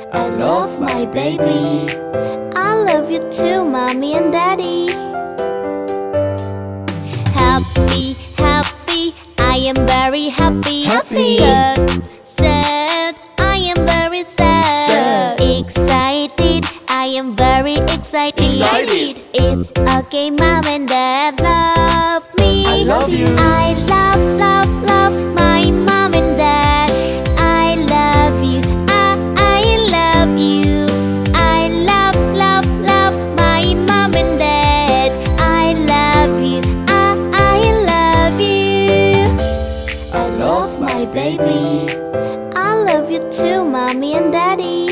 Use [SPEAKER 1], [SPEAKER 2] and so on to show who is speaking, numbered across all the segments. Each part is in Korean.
[SPEAKER 1] I love my baby. I love you too, mommy and daddy. Happy, happy, I am very happy. Sad, sad, I am very sad. Excited, I am very excited. It's okay, mom and dad love me.
[SPEAKER 2] I love you.
[SPEAKER 1] I love, love, love my mom and dad. I love you. I love you. I love, love, love my mom and dad. I love you. I love you. I love my baby. I love you too, mommy and daddy.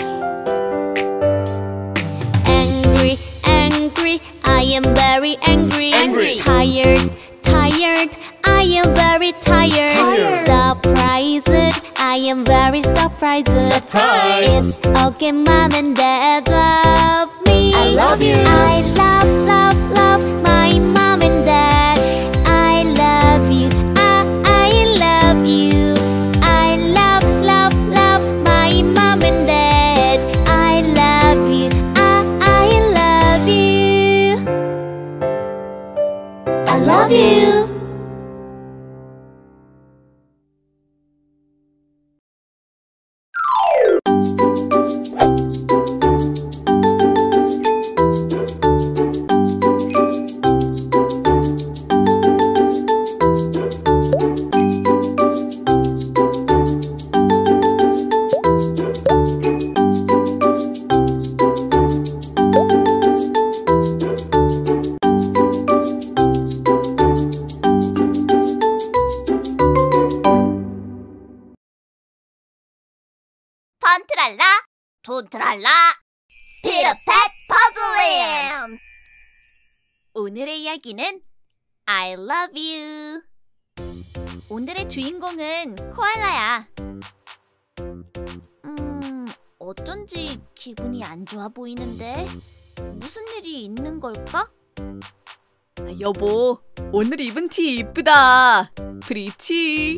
[SPEAKER 1] Angry, angry, I am very angry. Tired, tired, I am very tired. Surprised, I am very surprised. It's okay, mom and dad love me.
[SPEAKER 2] I love you.
[SPEAKER 1] I love, love, love my mom and dad. I love you. I love you. I love, love, love my mom and dad. I love you. I love you. I love you.
[SPEAKER 3] 펀트랄라, 돈트랄라, 피터팻 퍼즐링! 오늘의 이야기는 I love you. 오늘의 주인공은 코알라야. 어쩐지 기분이 안 좋아 보이는데 무슨 일이 있는 걸까?
[SPEAKER 4] 여보, 오늘 입은 티 이쁘다. 프리티.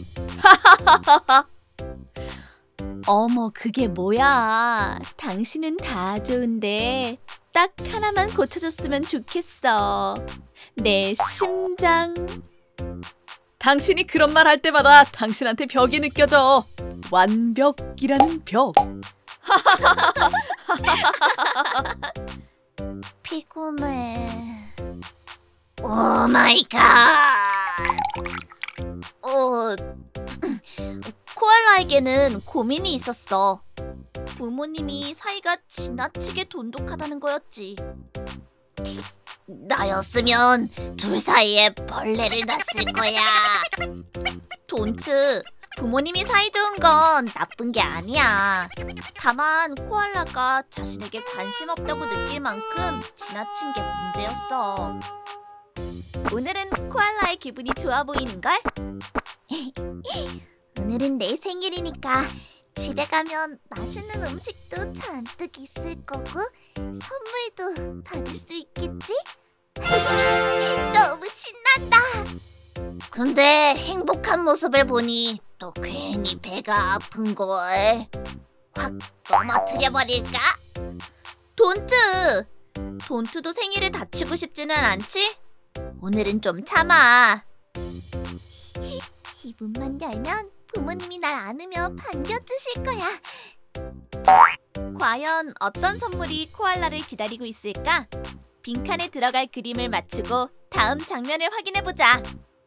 [SPEAKER 3] 어머, 그게 뭐야? 당신은 다 좋은데 딱 하나만 고쳐줬으면 좋겠어. 내 심장.
[SPEAKER 4] 당신이 그런 말 할 때마다 당신한테 벽이 느껴져. 완벽이라는 벽.
[SPEAKER 3] 피곤해. 오 마이 갓. 코알라에게는 고민이 있었어. 부모님이 사이가 지나치게 돈독하다는 거였지. 나였으면 둘 사이에 벌레를 놨을 거야. 돈츠, 부모님이 사이 좋은 건 나쁜 게 아니야. 다만 코알라가 자신에게 관심 없다고 느낄 만큼 지나친 게 문제였어. 오늘은 코알라의 기분이 좋아 보이는걸? 오늘은 내 생일이니까 집에 가면 맛있는 음식도 잔뜩 있을 거고 선물도 받을 수 있겠지? 너무 신난다. 근데 행복한 모습을 보니 또 괜히 배가 아픈걸. 확 넘어뜨려 버릴까? 돈트도 생일을 다치고 싶지는 않지? 오늘은 좀 참아. 이 문만 열면 부모님이 날 안으며 반겨주실 거야. 과연 어떤 선물이 코알라를 기다리고 있을까? 빈칸에 들어갈 그림을 맞추고 다음 장면을 확인해보자.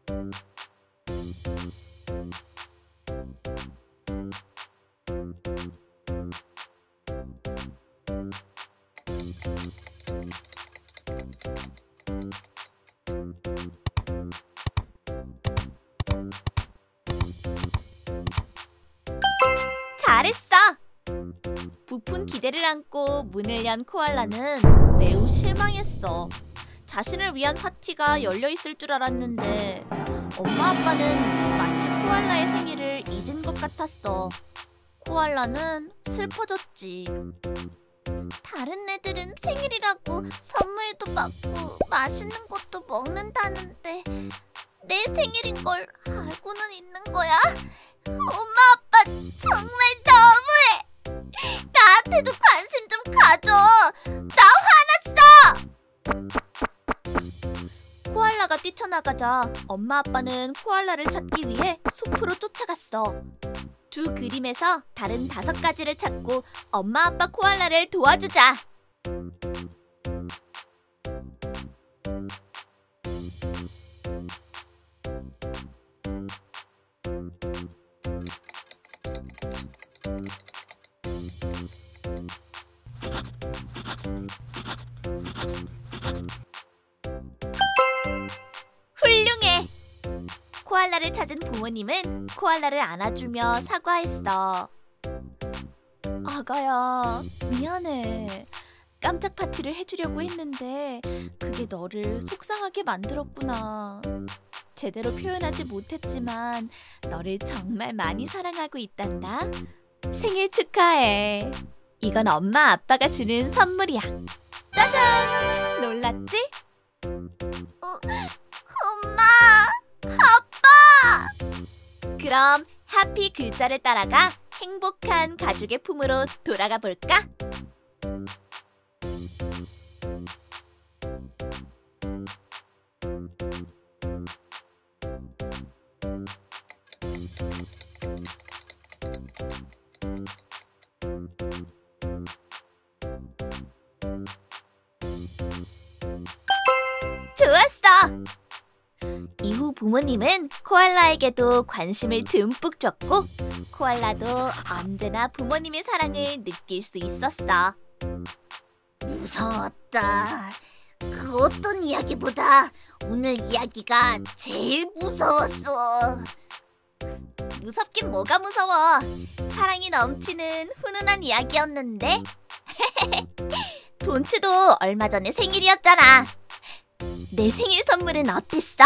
[SPEAKER 3] 잘했어! 부푼 기대를 안고 문을 연 코알라는 매우 실망했어. 자신을 위한 파티가 열려있을 줄 알았는데 엄마 아빠는 마치 코알라의 생일을 잊은 것 같았어. 코알라는 슬퍼졌지. 다른 애들은 생일이라고 선물도 받고 맛있는 것도 먹는다는데 내 생일인 걸 알고는 있는 거야? 엄마 아빠 정말 너무해. 나 나한테도 관심 좀 가져. 나 화났어. 코알라가 뛰쳐나가자 엄마 아빠는 코알라를 찾기 위해 숲으로 쫓아갔어. 두 그림에서 다른 5가지를 찾고 엄마 아빠 코알라를 도와주자. 훌륭해! 코알라를 찾은 부모님은 코알라를 안아주며 사과했어. 아가야, 미안해. 깜짝 파티를 해주려고 했는데 그게 너를 속상하게 만들었구나. 제대로 표현하지 못했지만 너를 정말 많이 사랑하고 있단다. 생일 축하해. 이건 엄마 아빠가 주는 선물이야. 짜잔! 놀랐지? 엄마, 아빠! 그럼 해피 글자를 따라가 행복한 가족의 품으로 돌아가 볼까? 좋았어! 이후 부모님은 코알라에게도 관심을 듬뿍 줬고 코알라도 언제나 부모님의 사랑을 느낄 수 있었어. 무서웠다. 그 어떤 이야기보다 오늘 이야기가 제일 무서웠어. 무섭긴 뭐가 무서워. 사랑이 넘치는 훈훈한 이야기였는데. 돈츠도 얼마 전에 생일이었잖아. 내 생일 선물은 어땠어?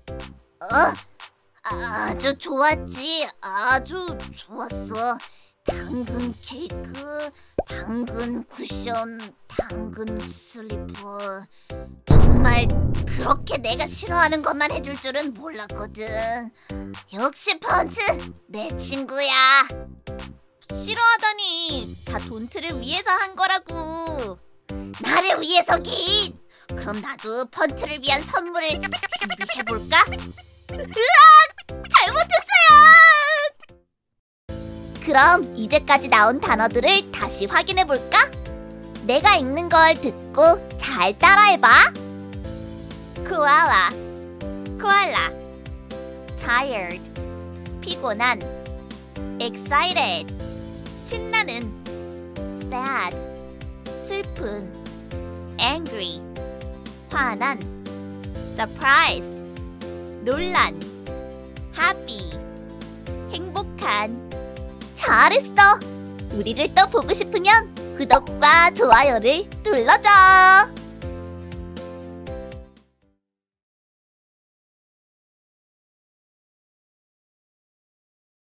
[SPEAKER 3] 아주 좋았지. 아주 좋았어. 당근 케이크, 당근 쿠션, 당근 슬리퍼. 정말 그렇게 내가 싫어하는 것만 해줄 줄은 몰랐거든. 역시 펀치 내 친구야. 싫어하다니. 다 돈츠를 위해서 한 거라고. 나를 위해서긴. 그럼 나도 펀치를 위한 선물을 준비해볼까? 으악! 잘못했어요! 그럼 이제까지 나온 단어들을 다시 확인해볼까? 내가 읽는 걸 듣고 잘 따라해봐. 코알라, 코알라. tired, 피곤한. excited, 신나는. sad, 슬픈. angry, 화난. surprised, 놀란. happy, 행복한. 잘했어! 우리를 또 보고 싶으면 구독과 좋아요를 눌러줘!